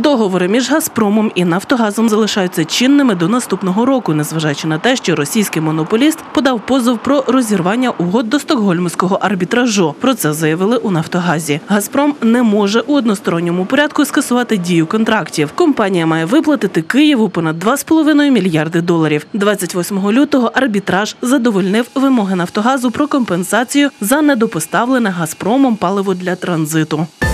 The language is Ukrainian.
Договори між «Газпромом» і «Нафтогазом» залишаються чинними до наступного року, незважаючи на те, що російський монополіст подав позов про розірвання угод до стокгольмського арбітражу. Про це заявили у «Нафтогазі». «Газпром» не може у односторонньому порядку скасувати дію контрактів. Компанія має виплатити Києву понад $2,5 мільярди. 28 лютого арбітраж задовольнив вимоги «Нафтогазу» про компенсацію за недопоставлене «Газпромом» паливо для транзиту.